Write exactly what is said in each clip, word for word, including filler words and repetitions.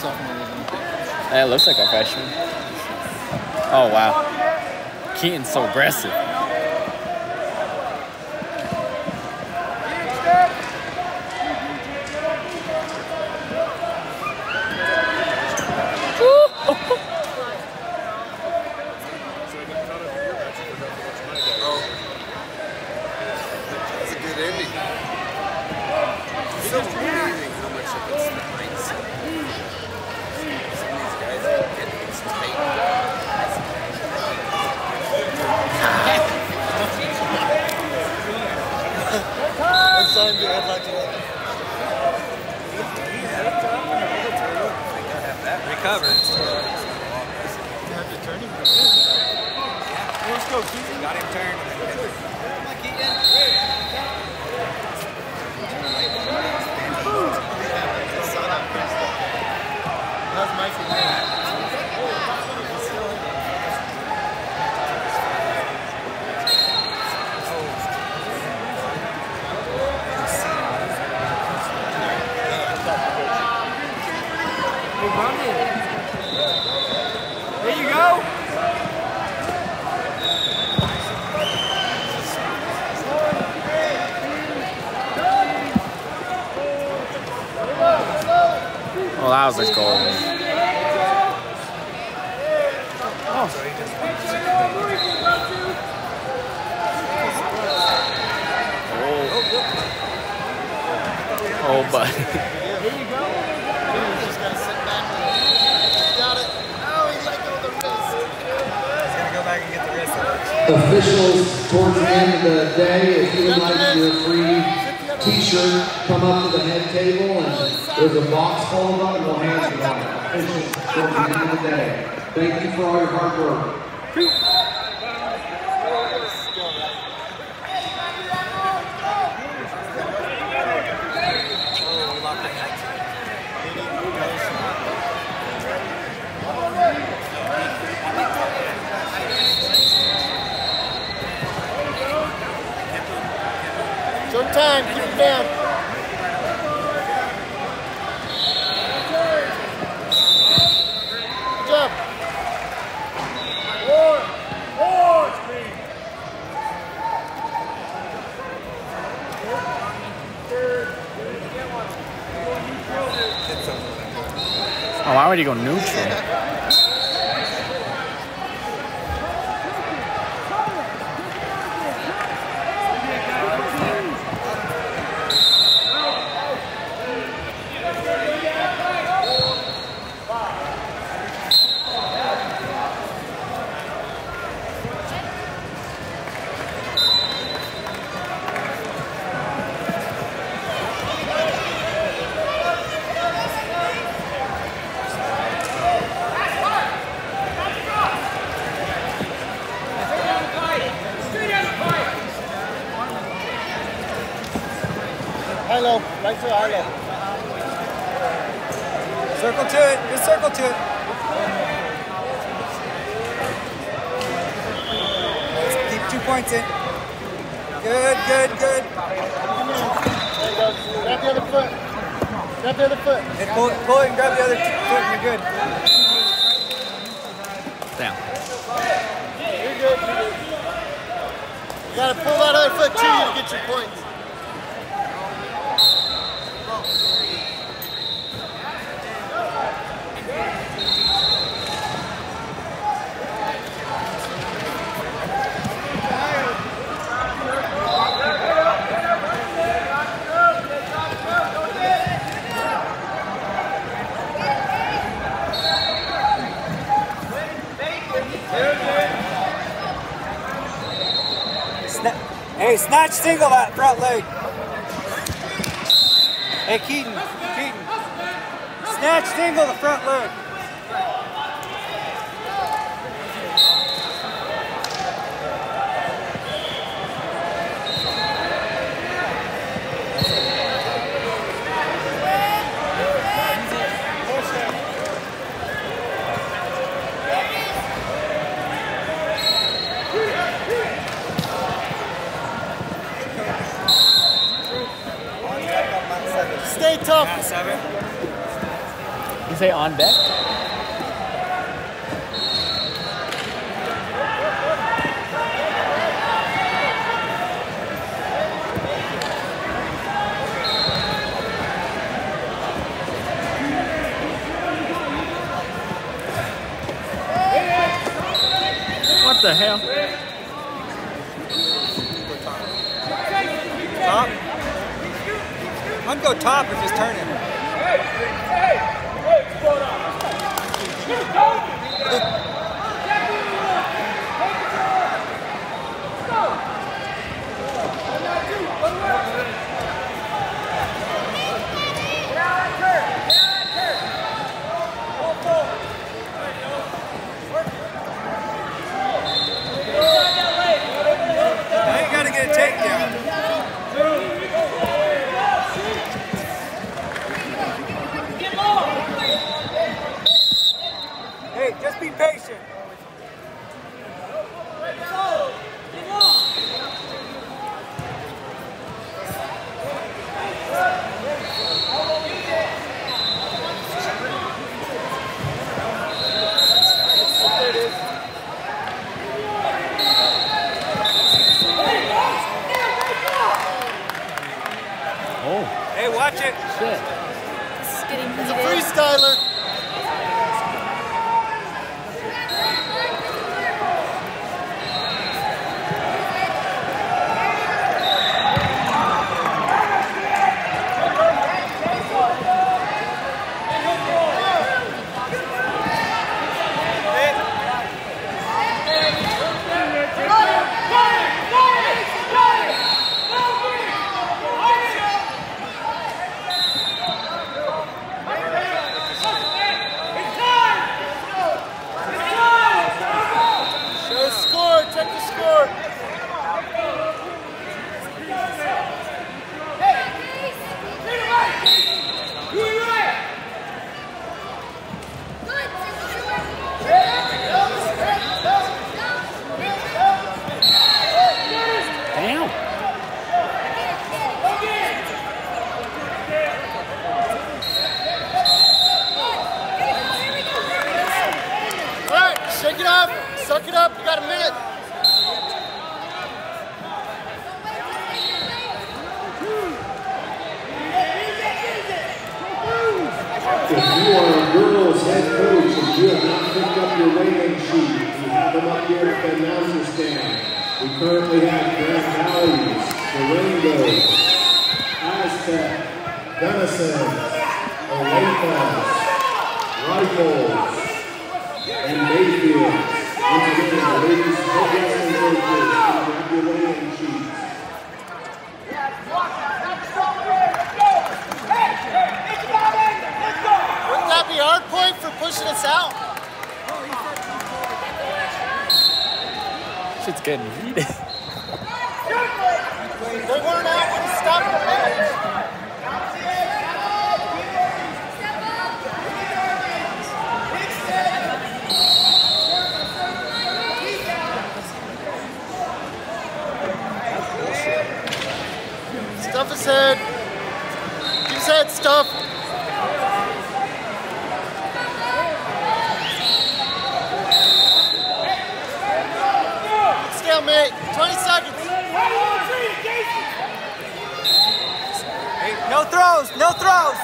sophomore, isn't he? That looks like a freshman. Oh, wow. Keaton's so aggressive. Recovered. Let's go, Keaton. Got him turned. Come on, Keaton. That's Mikey. There you go. Well, that was a goal. Oh. Oh, oh but. There you go. Just gotta sit back. Got it. Oh, he let go of the wrist. He's gonna go back and get the wrist. Officials, towards the end of the day, if you would like your free t-shirt, come up to the head table and there's a box full of them and we'll hand you one. Officials, towards the end of the day. Thank you for all your hard work. Short time, keep it down. Good job. Four, four, three. Oh, why would he go neutral? High low, right to high low. Circle to it, just circle to it. Let's keep two points in. Good, good, good. There you go. Grab the other foot. Grab the other foot. Hey, pull, pull it and grab the other foot and you're good. Down. You're good, you're good. You gotta pull that other foot too to get your points. Hey, snatch single that front leg. Hey, Keaton, Keaton. Snatch single the front leg. Stay tough. Yeah, seven. You say on deck? What the hell? Top? I'm going to go top or just turn it. Hey, hey, what's going on? Now you got to get a takedown. Hey, just be patient. Oh. Hey, watch it. Shit. It's getting It's a heated. freestyler. Damn. All right, shake it up, suck it up, you got a minute. If you are a girls head coach and you have not picked up your weighing sheet, you have them up here at the announcer stand. We currently have Grand Valleys, Durango, Aztec, Gunnison, Olathe, Rifles, and Mayfield. Once again, the ladies head wrestling coaches, grab your weighing sheets. Wouldn't that be hard point for pushing us out? Shit's getting heated. They weren't out when he stopped the match. Stuff his head. Keep his head stuffed. Stalemate. twenty seconds. Hey, no throws. No throws.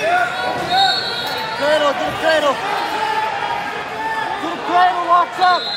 Cradle, do the cradle. Do the cradle, walks up.